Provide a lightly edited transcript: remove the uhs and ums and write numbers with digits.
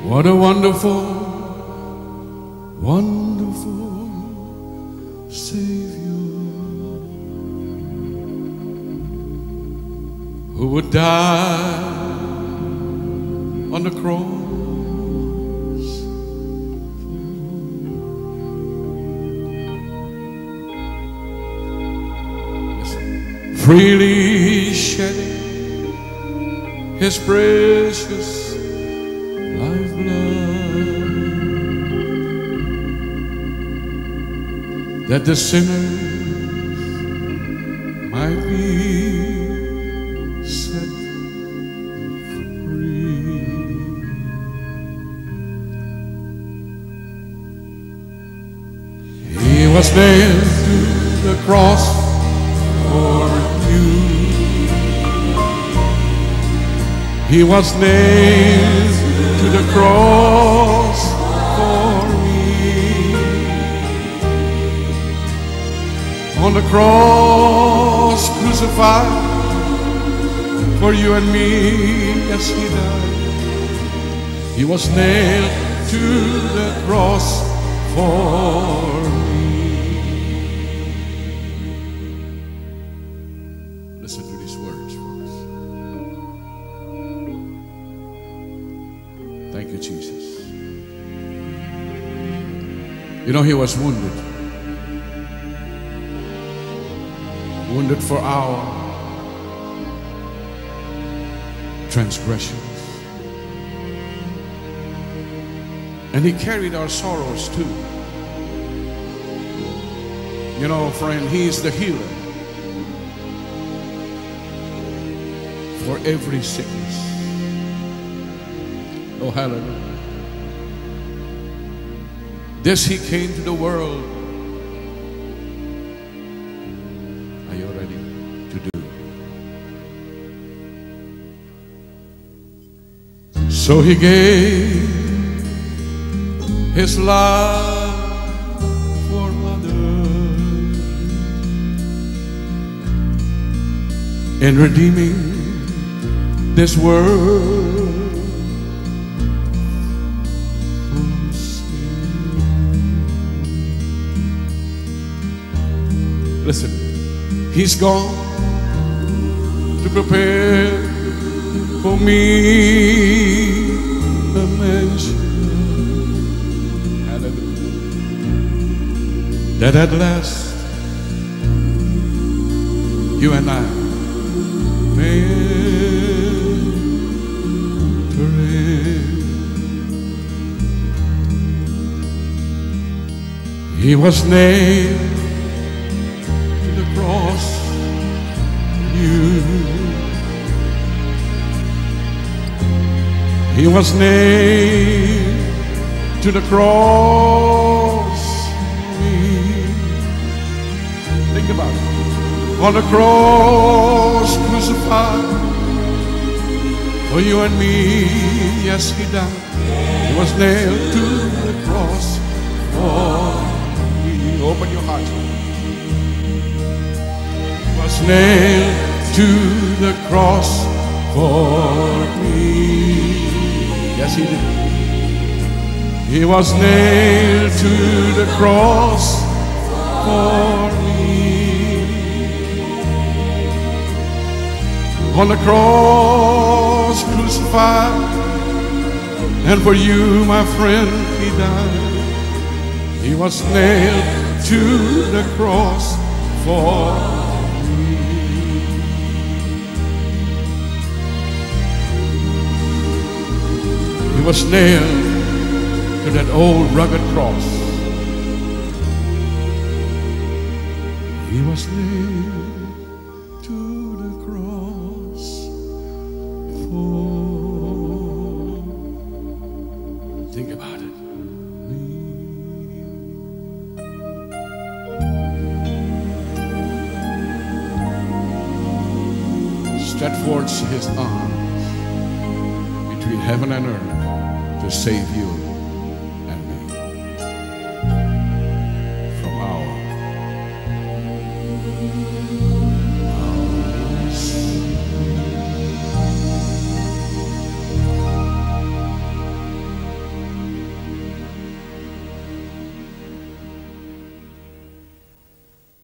What a wonderful, wonderful Savior, who would die on the cross. Freely shedding His precious lifeblood, that the sinner might be set free. He was nailed to the cross for you. He was nailed to the cross for me. On the cross, crucified for you and me, yes, He died. He was nailed to the cross for me. Listen to these words, folks. Thank you, Jesus. You know, He was wounded. Wounded for our transgressions. And He carried our sorrows too. You know, friend, He is the healer for every sickness. Oh, hallelujah. This He came to the world. Are you ready to do? So He gave His life for others in redeeming this world from sin. Listen, He's gone to prepare for me a mansion, hallelujah, that at last you and I may enter in. He was nailed to the cross, you. He was nailed to the cross, me. Think about it. On the cross, crucified for you and me, yes, He died. He was nailed to the cross for me. Open your heart. He was nailed to the cross for me. Yes, He did. He was nailed to the cross for me. On the cross, crucified, and for you, my friend, He died. He was nailed to the cross for me. He was nailed to that old rugged cross. He was nailed to the cross for, think about it, me. Stretch forth His arms between heaven and earth to save you.